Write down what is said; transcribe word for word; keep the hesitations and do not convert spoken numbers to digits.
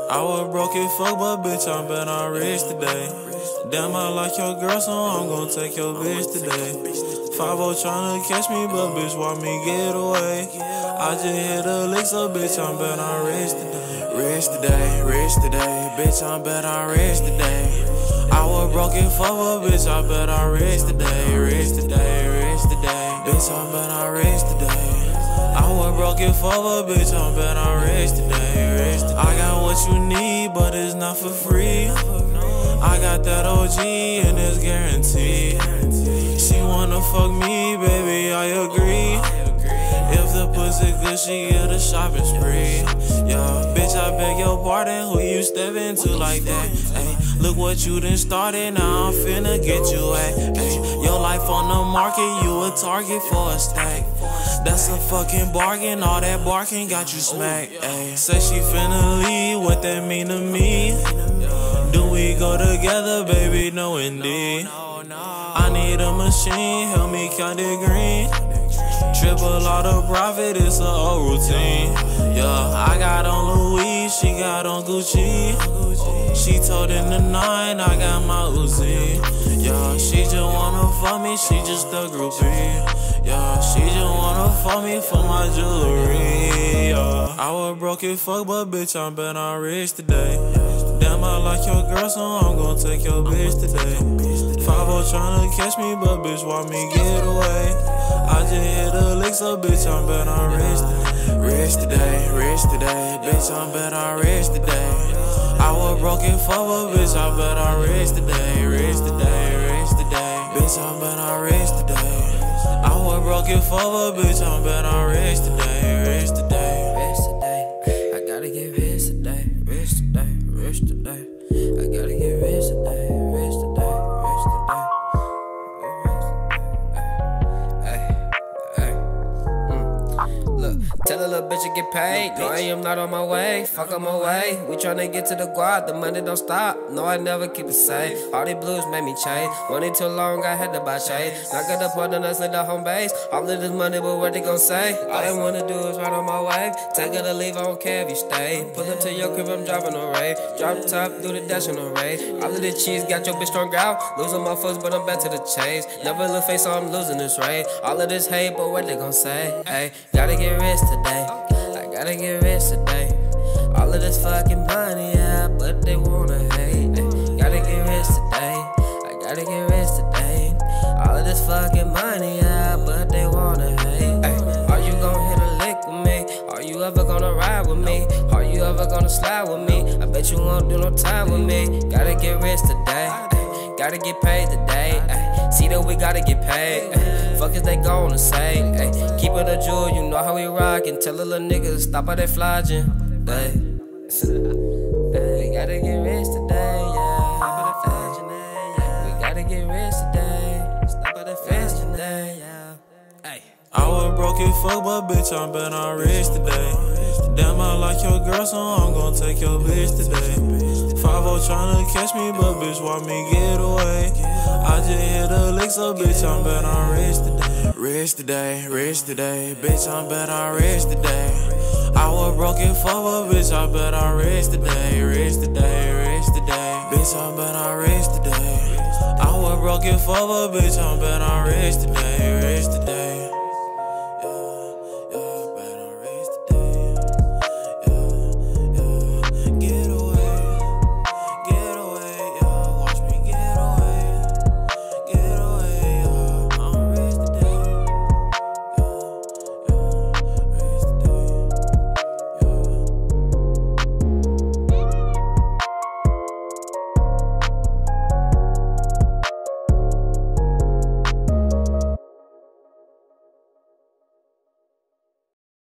I was broke as fuck, but bitch, I'm been on rich today. Damn, I like your girl, so I'm gon' take your bitch today. five oh tryna catch me, but bitch, want me get away. I just hit a lick, so bitch, I'm been on rich today. Rich today, rich today, bitch, I'm been on rich today. I was broke as fuck, but bitch, I bet I'm rich today. Rich today, rich today, bitch, I'm been on rich today. I was broke as fuck, but bitch, I'm bet I'm rich today. Rich today. I got what you need, but it's not for free. I got that O G and it's guaranteed. She wanna fuck me, baby, I agree. If the pussy good, she get a shopping spree. Yeah, bitch, I beg your pardon, who you step into like that? Ay, look what you done started, now I'm finna get you at. Ay, your life on the market, you a target for a stack. That's a fucking bargain, all that barking got you smacked. Ay, say she finna leave, what that mean to me? Do we go together, baby? No, indeed. I need a machine, help me count it green. Triple all the profit, it's a old routine. Yeah, I got on Louis, she got on Gucci. She told in the nine, I got my Uzi. Yeah, she just wanna fuck me, she just a groupie. Yeah, she just wanna fuck me for my jewelry. Yeah, I was broke as fuck, but bitch, I'm been on rich today. Damn, I like your girl, so I'm gon' take your bitch today. five oh tryna catch me, but bitch, want me get away. I just hit a lick, so bitch, I'm bet I'm rich today. Rich today, rich today, bitch, I'm bet I'm rich today. I was broke as fuck, but bitch, I bet I'm rich today. Rich today, rich today, bitch, I'm bet I'm rich today. I was broke as fuck, but bitch, I'm bet I'm rich today. Rich today, rich today. I gotta get rich today. Rich today, rich today. I gotta get rich today. Rich today, rich today. Look, tell a little bitch to get paid. No, I am not on my way. Fuck on my way. We tryna get to the guard. The money don't stop. No, I never keep it safe. All these blues made me change. Money too long, I had to buy shade. Knock it up on the nuts, let the home base. All of this money, but what they gon' say? All they wanna do is ride on my wave. Take it or leave, I don't care if you stay. Pull up to your crib, I'm driving on rave. Drop top, do the dash on the rave. All of the cheese got your bitch strung out. Losing my folks, but I'm back to the chase. Never look face, so I'm losing this race. All of this hate, but what they gon' say? Hey, gotta get rich today. I gotta get rich today. All of this fucking money, yeah, but they wanna hate. Ay, gotta get rich today. I gotta get rich today. All of this fucking money, yeah, but they wanna hate. Ay, are you gonna hit a lick with me? Are you ever gonna ride with me? Are you ever gonna slide with me? I bet you won't do no time with me. Gotta get rich today. Ay, gotta get paid today. Ay, see that we gotta get paid. Ay, fuck is they gonna say? Ay, keep it a jewel, you know how we rockin'. Tell a little nigga stop all that flogging. Ay, we gotta get rich today, yeah. Ay, we gotta get rich today. Stop all that flogging today, yeah. Ay. I was broke as fuck, but bitch, I'm been on rich today. Damn, I like your girl, so I'm gon' take your bitch today. five oh tryna catch me, but bitch, want me get away. I just hit a lick, so bitch, I'm bet I'm rich today. Rich today, rich today, bitch, I'm bet I'm rich today. I was broke as fuck, but bitch, I bet I'm rich today. Rich today, rich today, bitch, I'm bet I'm rich today. I was broke as fuck, but bitch, I'm bet I'm rich today. Rich today.